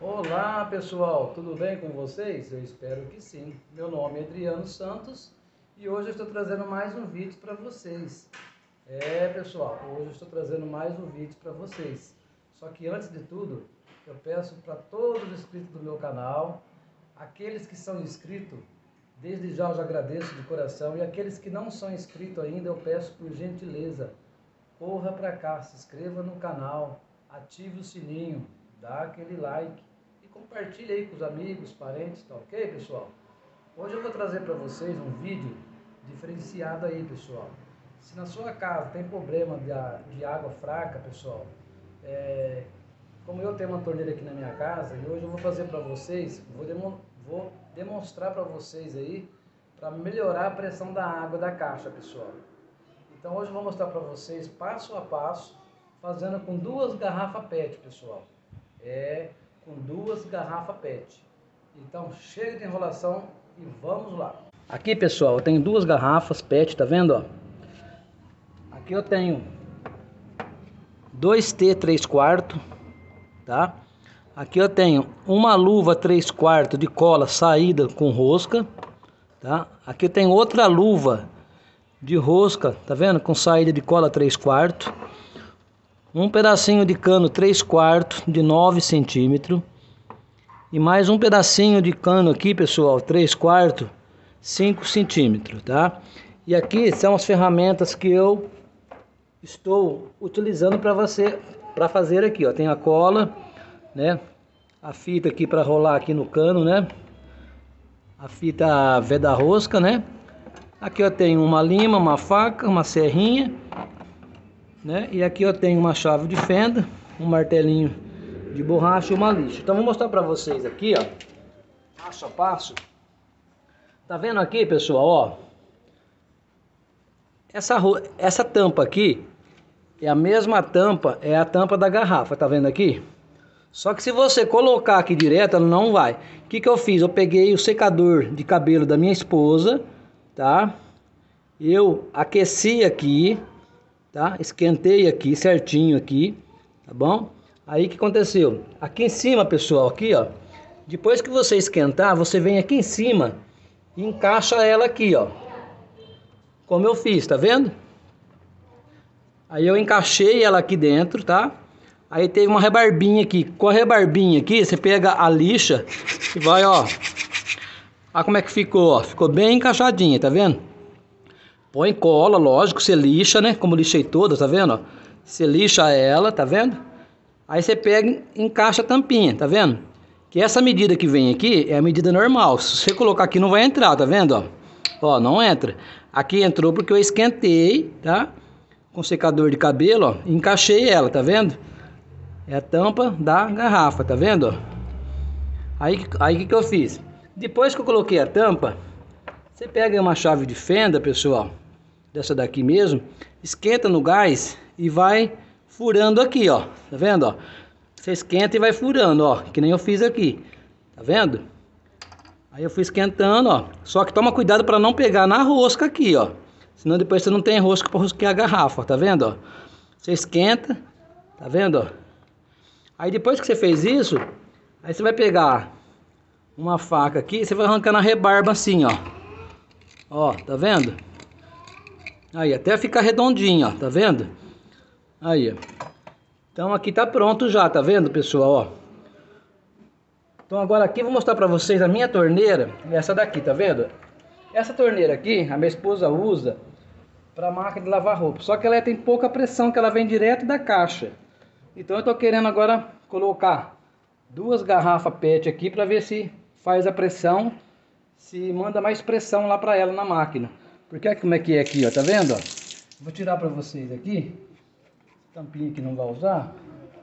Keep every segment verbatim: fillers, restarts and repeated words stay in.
Olá pessoal, tudo bem com vocês? Eu espero que sim. Meu nome é Adriano Santos e hoje eu estou trazendo mais um vídeo para vocês. É pessoal, hoje eu estou trazendo mais um vídeo para vocês. Só que antes de tudo, eu peço para todos os inscritos do meu canal, aqueles que são inscritos, desde já eu já agradeço de coração, e aqueles que não são inscritos ainda, eu peço por gentileza, corra para cá, se inscreva no canal, ative o sininho, dá aquele like e compartilhe aí com os amigos, parentes, tá ok, pessoal? Hoje eu vou trazer para vocês um vídeo diferenciado aí, pessoal. Se na sua casa tem problema de, de água fraca, pessoal, é, como eu tenho uma torneira aqui na minha casa, e hoje eu vou fazer para vocês, vou, demo, vou demonstrar para vocês aí, para melhorar a pressão da água da caixa, pessoal. Então hoje eu vou mostrar para vocês passo a passo, fazendo com duas garrafas P E T, pessoal. É, com duas garrafas P E T. Então chega de enrolação e vamos lá. Aqui, pessoal, eu tenho duas garrafas P E T, tá vendo, ó? Aqui eu tenho dois T três quartos, tá? Aqui eu tenho uma luva três quartos de cola saída com rosca, tá? Aqui eu tenho outra luva de rosca, tá vendo? Com saída de cola três quartos. Um pedacinho de cano três quartos de nove centímetros. E mais um pedacinho de cano aqui, pessoal, três quartos, cinco centímetros, tá? E aqui são as ferramentas que eu estou utilizando para você, para fazer aqui, ó. Tem a cola, né? A fita aqui para rolar aqui no cano, né? A fita veda rosca, né? Aqui eu tenho uma lima, uma faca, uma serrinha, né? E aqui eu tenho uma chave de fenda, um martelinho de borracha e uma lixa. Então vou mostrar para vocês aqui, ó, passo a passo. Tá vendo aqui, pessoal, ó? Essa, essa tampa aqui é a mesma tampa, é a tampa da garrafa, tá vendo aqui? Só que se você colocar aqui direto, ela não vai. O que que eu fiz? Eu peguei o secador de cabelo da minha esposa, tá? Eu aqueci aqui, tá? Esquentei aqui certinho aqui, tá bom? Aí o que aconteceu? Aqui em cima, pessoal, aqui, ó. Depois que você esquentar, você vem aqui em cima e encaixa ela aqui, ó. Como eu fiz, tá vendo? Aí eu encaixei ela aqui dentro, tá? Aí teve uma rebarbinha aqui. Com a rebarbinha aqui, você pega a lixa e vai, ó. Olha como é que ficou, ó. Ficou bem encaixadinha, tá vendo? Põe cola, lógico, você lixa, né? Como lixei todas, tá vendo? Ó? Você lixa ela, tá vendo? Aí você pega e encaixa a tampinha, tá vendo? Que essa medida que vem aqui é a medida normal. Se você colocar aqui não vai entrar, tá vendo? Ó, ó, não entra. Aqui entrou porque eu esquentei, tá? Com secador de cabelo, ó. E encaixei ela, tá vendo? É a tampa da garrafa, tá vendo? Ó? Aí, aí o que que eu fiz? Depois que eu coloquei a tampa, você pega uma chave de fenda, pessoal, dessa daqui mesmo, esquenta no gás e vai furando aqui, ó, tá vendo, ó? Você esquenta e vai furando, ó, que nem eu fiz aqui, tá vendo? Aí eu fui esquentando, ó, só que toma cuidado para não pegar na rosca aqui, ó, senão depois você não tem rosca para rosquear a garrafa, tá vendo, ó? Você esquenta, tá vendo, ó? Aí depois que você fez isso, aí você vai pegar uma faca aqui e você vai arrancando a rebarba assim, ó. Ó, tá vendo? Aí, até ficar redondinho, ó, tá vendo? Aí, ó. Então aqui tá pronto já, tá vendo, pessoal, ó? Então agora aqui eu vou mostrar pra vocês a minha torneira, essa daqui, tá vendo? Essa torneira aqui, a minha esposa usa pra máquina de lavar roupa. Só que ela tem pouca pressão, que ela vem direto da caixa. Então eu tô querendo agora colocar duas garrafas P E T aqui pra ver se faz a pressão, se manda mais pressão lá pra ela na máquina. Porque olha como é que é aqui, ó, tá vendo, ó? Vou tirar pra vocês aqui, tampinha que não vai usar.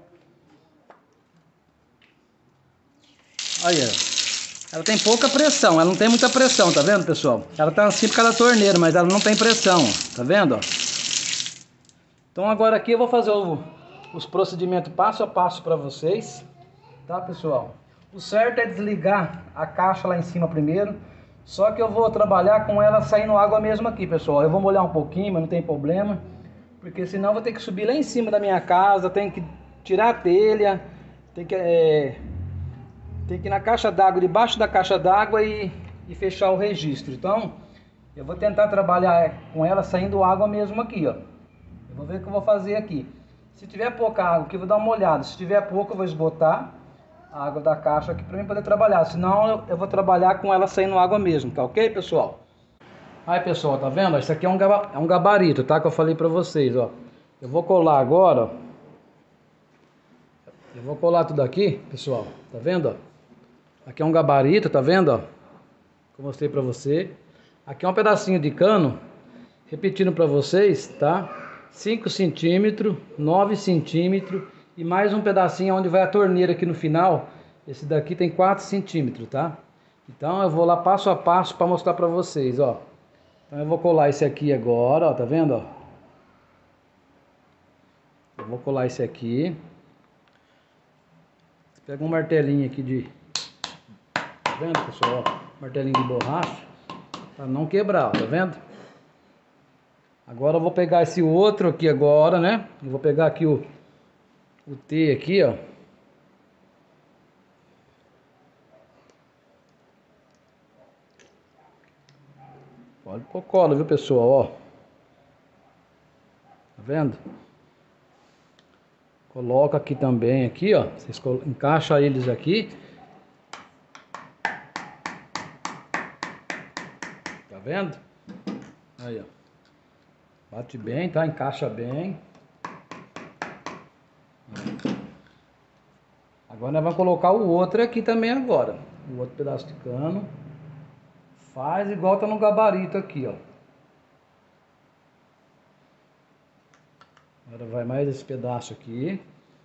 Aí, ó. Ela tem pouca pressão, ela não tem muita pressão, tá vendo, pessoal? Ela tá assim por causa da torneira, mas ela não tem pressão, ó, tá vendo, ó? Então agora aqui eu vou fazer o, os procedimentos passo a passo pra vocês, tá, pessoal? O certo é desligar a caixa lá em cima primeiro. Só que eu vou trabalhar com ela saindo água mesmo aqui, pessoal. Eu vou molhar um pouquinho, mas não tem problema. Porque senão eu vou ter que subir lá em cima da minha casa. Tem que tirar a telha. Tem que é, tem que ir na caixa d'água, debaixo da caixa d'água e, e fechar o registro. Então, eu vou tentar trabalhar com ela saindo água mesmo aqui, ó. Eu vou ver o que eu vou fazer aqui. Se tiver pouca água aqui, eu vou dar uma olhada. Se tiver pouco, eu vou esgotar a água da caixa aqui para mim poder trabalhar. Senão, eu, eu vou trabalhar com ela saindo água mesmo, tá ok, pessoal? Aí, pessoal, tá vendo? Isso aqui é um, gaba, é um gabarito, tá? Que eu falei pra vocês, ó. Eu vou colar agora, ó. Eu vou colar tudo aqui, pessoal. Tá vendo, ó? Aqui é um gabarito, tá vendo, ó? Que eu mostrei pra você. Aqui é um pedacinho de cano. Repetindo pra vocês, tá? cinco centímetros, nove centímetros e mais um pedacinho onde vai a torneira aqui no final. Esse daqui tem quatro centímetros, tá? Então eu vou lá passo a passo pra mostrar pra vocês, ó. Então eu vou colar esse aqui agora, ó, tá vendo, ó? Eu vou colar esse aqui. Pega um martelinho aqui de... Tá vendo, pessoal? Ó, martelinho de borracha. Pra não quebrar, ó, tá vendo? Agora eu vou pegar esse outro aqui agora, né? Eu vou pegar aqui o, o T aqui, ó. Pode pôr cola, viu, pessoal, ó. Tá vendo? Coloca aqui também, aqui, ó. Vocês encaixam eles aqui. Tá vendo? Aí, ó. Bate bem, tá? Encaixa bem. Agora nós vamos colocar o outro aqui também agora. O outro pedaço de cano. Faz igual tá no gabarito aqui, ó. Agora vai mais esse pedaço aqui.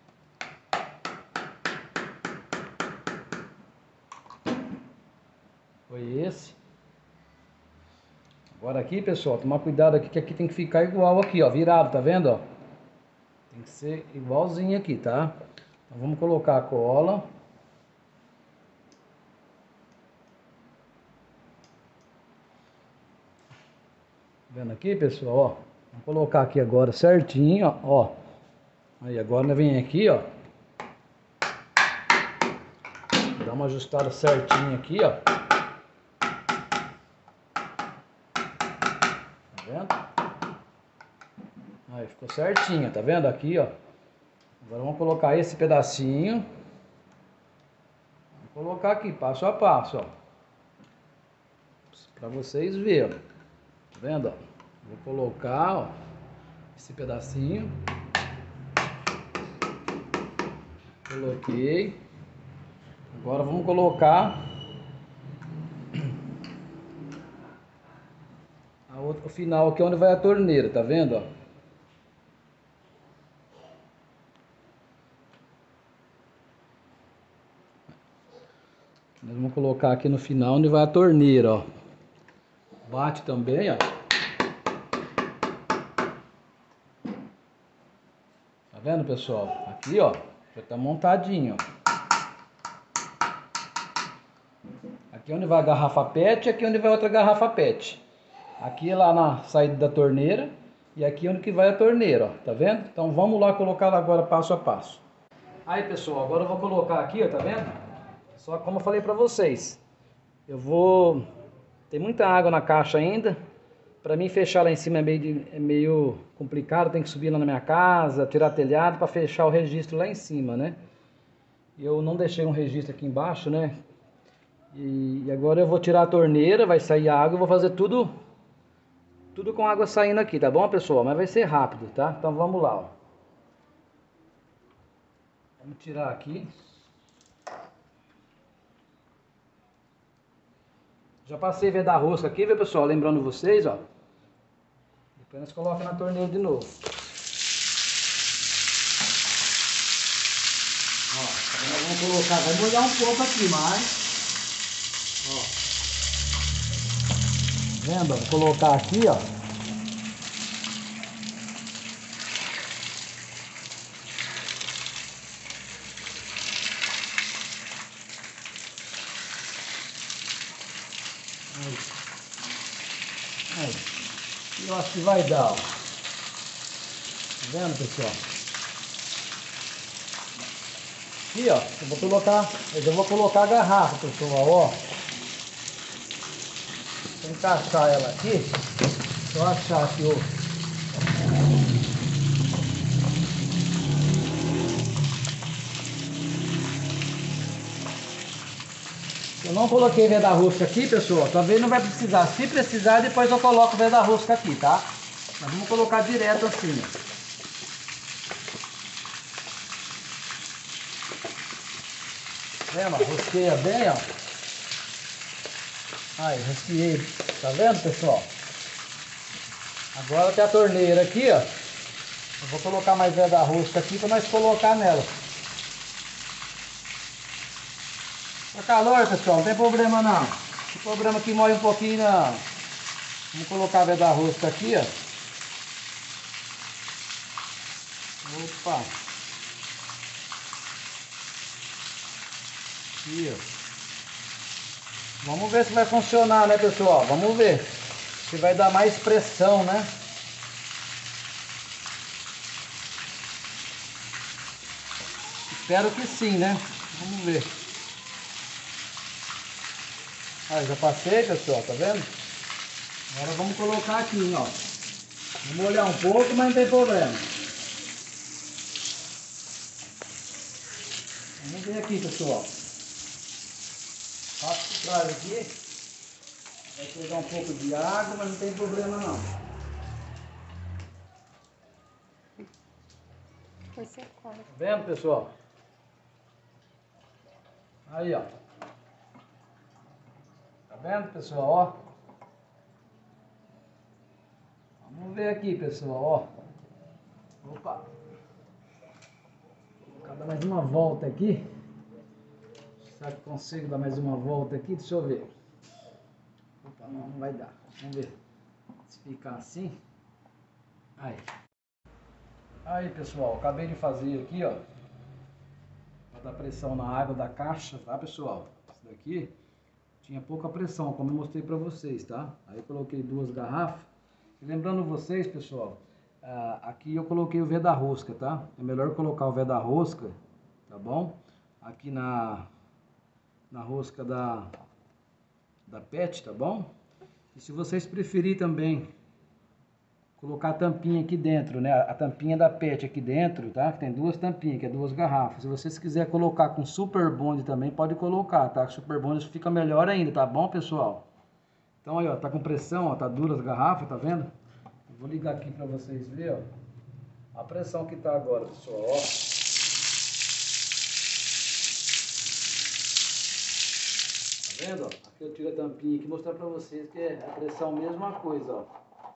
Foi esse. Agora aqui, pessoal, tomar cuidado aqui que aqui tem que ficar igual aqui, ó, virado, tá vendo, ó? Tem que ser igualzinho aqui, tá? Então vamos colocar a cola. Tá vendo aqui, pessoal, ó? Vamos colocar aqui agora certinho, ó, ó. Aí agora nós vem aqui, ó. Dá uma ajustada certinho aqui, ó. Tá vendo? Aí ficou certinho, tá vendo aqui, ó. Agora vamos colocar esse pedacinho. Vou colocar aqui, passo a passo, ó. Pra vocês verem, ó. Tá vendo, ó? Vou colocar, ó, esse pedacinho. Coloquei. Agora vamos colocar a outra, o final aqui onde vai a torneira, tá vendo, ó? Nós vamos colocar aqui no final onde vai a torneira, ó. Bate também, ó. Tá vendo, pessoal? Aqui, ó, já tá montadinho, ó. Aqui onde vai a garrafa pet, aqui onde vai outra garrafa pet. Aqui é lá na saída da torneira e aqui onde que vai a torneira, ó. Tá vendo? Então vamos lá colocar ela agora passo a passo. Aí, pessoal, agora eu vou colocar aqui, ó, tá vendo? Só que como eu falei pra vocês, eu vou... Tem muita água na caixa ainda. Pra mim fechar lá em cima é meio, de... é meio complicado, tem que subir lá na minha casa, tirar telhado pra fechar o registro lá em cima, né? Eu não deixei um registro aqui embaixo, né? E agora eu vou tirar a torneira, vai sair a água, eu vou fazer tudo tudo com água saindo aqui, tá bom, pessoal? Mas vai ser rápido, tá? Então vamos lá, ó. Vamos tirar aqui. Já passei a ver da rosca aqui, viu, pessoal? Lembrando vocês, ó. Depois nós colocamos na torneira de novo. Ó, agora vamos colocar, vai molhar um pouco aqui, mas... Ó. Tá vendo? Vou colocar aqui, ó. Aí. Aí. Eu acho que vai dar, ó. Tá vendo, pessoal? Aqui, ó, eu vou colocar, eu já vou colocar a garrafa, pessoal, ó. Vou encaixar ela aqui. Só achar aqui o... Eu não coloquei veda-rosca aqui, pessoal. Talvez não vai precisar. Se precisar, depois eu coloco veda-rosca aqui, tá? Mas vamos colocar direto assim, ó. Vendo? Rosqueia bem, ó. Aí, rosqueei. Tá vendo, pessoal? Agora tem a torneira aqui, ó. Eu vou colocar mais veda-rosca aqui para nós colocar nela. Tá calor, pessoal, não tem problema não. O problema é que molha um pouquinho não. Vamos colocar a veda-rosca aqui, ó. Opa. Aqui, ó. Vamos ver se vai funcionar, né, pessoal? Vamos ver se vai dar mais pressão, né? Espero que sim, né? Vamos ver. Ah, já passei, pessoal, tá vendo? Agora vamos colocar aqui, ó. Vamos molhar um pouco, mas não tem problema. Vamos ver aqui, pessoal. Passo por trás aqui. Vai pegar um pouco de água, mas não tem problema não. Tá vendo, pessoal? Aí, ó. Tá vendo, pessoal? Ó. Vamos ver aqui, pessoal, ó. Opa. Vou dar mais uma volta aqui. Será que consigo dar mais uma volta aqui? Deixa eu ver. Opa, não, não vai dar. Vamos ver se ficar assim. Aí. Aí, pessoal, acabei de fazer aqui, ó. Pra dar pressão na água da caixa, tá, pessoal? Isso daqui tinha pouca pressão, como eu mostrei pra vocês, tá? Aí eu coloquei duas garrafas. E lembrando vocês, pessoal, uh, aqui eu coloquei o veda-rosca, tá? É melhor colocar o veda-rosca, tá bom? Aqui na, na rosca da, da pet, tá bom? E se vocês preferirem também colocar a tampinha aqui dentro, né? A tampinha da pet aqui dentro, tá? Que tem duas tampinhas, que é duas garrafas. Se vocês quiserem colocar com Super Bond também, pode colocar, tá? Super Bond fica melhor ainda, tá bom, pessoal? Então aí, ó, tá com pressão, ó, tá dura as garrafas, tá vendo? Eu vou ligar aqui pra vocês verem, ó. A pressão que tá agora, pessoal, ó. Tá vendo, ó? Aqui eu tiro a tampinha aqui e mostrar pra vocês que é a pressão mesma coisa, ó.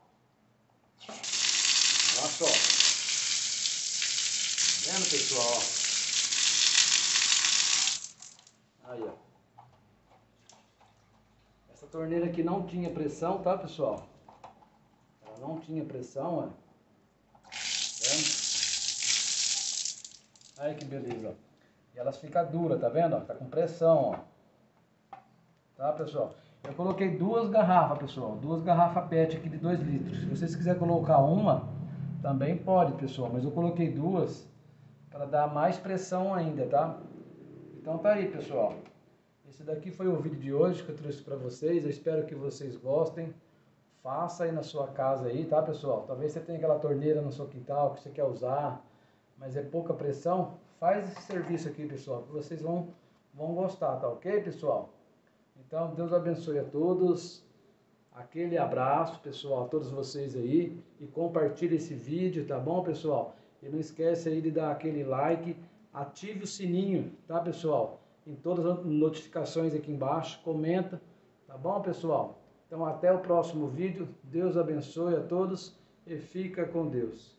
Olha só. Tá vendo, pessoal, ó. Aí, ó. Essa torneira aqui não tinha pressão, tá, pessoal? Ela não tinha pressão, ó. Vendo? Aí que beleza, ó. E elas ficam duras, tá vendo? Ó? Tá com pressão, ó. Tá, pessoal? Eu coloquei duas garrafas, pessoal. Duas garrafas pet aqui de dois litros. Se vocês quiserem colocar uma, também pode, pessoal. Mas eu coloquei duas para dar mais pressão ainda, tá? Então tá aí, pessoal. Esse daqui foi o vídeo de hoje que eu trouxe para vocês. Eu espero que vocês gostem. Faça aí na sua casa aí, tá, pessoal? Talvez você tenha aquela torneira no seu quintal que você quer usar, mas é pouca pressão. Faz esse serviço aqui, pessoal, que vocês vão, vão gostar, tá ok, pessoal? Então, Deus abençoe a todos. Aquele abraço, pessoal, a todos vocês aí. E compartilhe esse vídeo, tá bom, pessoal? E não esquece aí de dar aquele like. Ative o sininho, tá, pessoal? Em todas as notificações aqui embaixo, comenta, tá bom, pessoal? Então até o próximo vídeo, Deus abençoe a todos e fica com Deus.